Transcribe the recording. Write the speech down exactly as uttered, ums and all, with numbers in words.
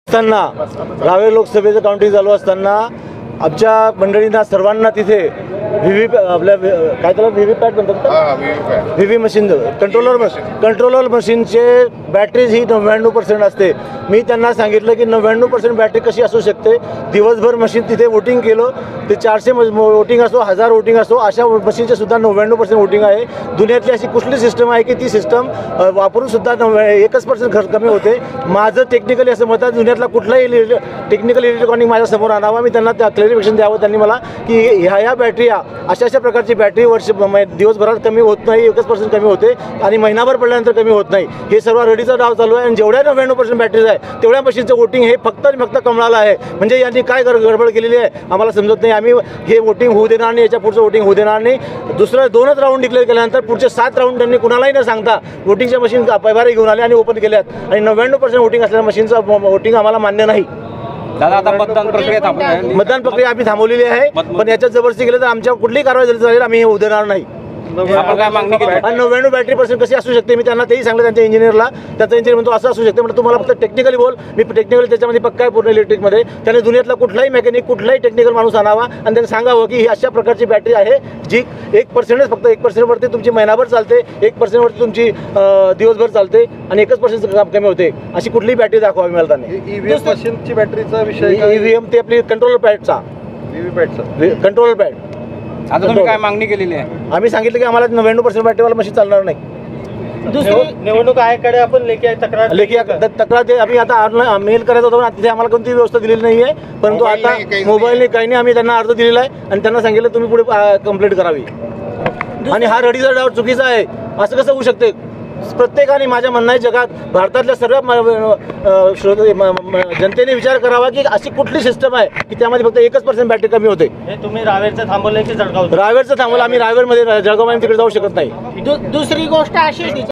असताना रावेर लोकसभेचं काउंटिंग चालू असताना आमच्या मंडळींना सर्वांना तिथे व्ही व्ही आपल्या काय त्याला व्ही व्ही पॅट म्हणतात, V V machine controller machine controller मशीनचे बॅटरीज ही नव्याण्णव पर्सेंट असते. मी त्यांना सांगितलं की नव्याण्णव पर्सेंट बॅटरी कशी असू शकते. दिवसभर मशीन तिथे वोटिंग केलं, ते चारशे वोटिंग असो, हजार वोटिंग असो, अशा मशीनचे सुद्धा नव्याण्णव पर्सेंट वोटिंग आहे. दुनियातली अशी कुठली सिस्टम आहे की ती सिस्टम वापरून सुद्धा नव्या एकच पर्सेंट खर्च कमी होते. माझं टेक्निकली असं मत आहे, दुनियातला कुठलाही टेक्निकल इलेक्ट्रॉनिक माझ्या समोर आणावा. मी त्यांना त्या क्लॅरिफिकेशन द्यावं त्यांनी मला की ह्या ह्या बॅटरी अशा अशा प्रकारची बॅटरी वर्ष दिवसभरात कमी होत नाही, एकच पर्सेंट कमी होते आणि महिनाभर पडल्यानंतर कमी होत नाही. हे सर्व रेडीचा डाव चालू आहे आणि जेवढ्या नव्याण्णव पर्सेंट बॅटरीज आहे तेवढ्या मशीनचं वोटिंग हे फक्त आणि फक्त कमळाला आहे. म्हणजे यांनी काय गडबड केलेली आहे आम्हाला समजत नाही. आम्ही हे वोटिंग होऊ देणार नाही, याच्या पुढचं वोटिंग होऊ देणार नाही. दुसरं दोनच राऊंड डिक्लेअर केल्यानंतर पुढचे सात राऊंड त्यांनी कुणालाही न सांगता वोटिंगच्या मशीन पैभारे घेऊन आले आणि ओपन केल्यात आणि नव्याण्णव पर्सेंट वोटिंग असलेल्या मशीनचं वोटिंग आम्हाला मान्य नाही. दादा आता मतदान प्रक्रिया थांबली, मतदान प्रक्रिया आम्ही थांबवलेली आहे, पण याच्यात जबरदस्ती केलं तर आमच्यावर कुठलीही कारवाई झाली चालेल, आम्ही हे होऊ देणार नाही. आपण काय मागणी केली? आणि नव्याण्णव बॅटरी पर्सेंट कशी असू शकते मी त्यांना तेही सांगलं त्यांच्या इंजिनियरला. त्याचा इंजिनियर म्हणतो असं असू शकते. म्हणजे तुम्हाला फक्त टेक्निकली बोल, मी टेक्निकली त्याच्यामध्ये पक्का आहे पूर्ण इलेक्ट्रिकमध्ये. त्याने दुनियातला कुठलाही मेकॅनिक कुठलाही टेक्निकल माणूस आणावा आणि त्यांनी सांगावं की ही अशा प्रकारची बॅटरी आहे जी एक पर्सेंटच फक्त एक पर्सेंटवरती तुमची महिनाभर चालते, एक पर्सेंटवरती तुमची दिवसभर चालते आणि एकच पर्सेंट काम कमी होते. अशी कुठलीही बॅटरी दाखवावी मला त्यांनी. ईव्हीएम मशीनची बॅटरीचा विषय ईव्हीएम ते आपली कंट्रोलर पॅडचा व्हीव्हीपॅटचा कंट्रोलर पॅड. आता तुम्ही काय मागणी केलेली आहे? आम्ही सांगितलं की आम्हाला नव्याण्णव पर्सेंट बॅटरीवाला मशीन चालणार नाही. दुसरी निवडणूक आयोगाकडे आपण लेखी तक्रार लेखी तक्रार ते आम्ही आता मेल करायचा होता, तिथे आम्हाला कोणतीही व्यवस्था दिलेली नाही आहे. परंतु आता मोबाईलने काही नाही, आम्ही त्यांना अर्ज दिलेला आहे आणि त्यांना सांगितलं तुम्ही पुढे कंप्लेंट करावी. आणि हा रडीचा डाव चुकीचा आहे. असं कसं होऊ शकते? प्रत्येकाने माझ्या म्हणणं आहे जगात भारतातल्या सर्व जनतेने विचार करावा की अशी कुठली सिस्टम आहे की त्यामध्ये फक्त एकच पर्सेंट बॅटरी कमी होते. हे तुम्ही रावेरचं थांबवलंय की जळगाव? रावेरचं थांबवलं आम्ही. रावेरमध्ये जळगाव तिकडे जाऊ शकत नाही. दुसरी गोष्ट अशी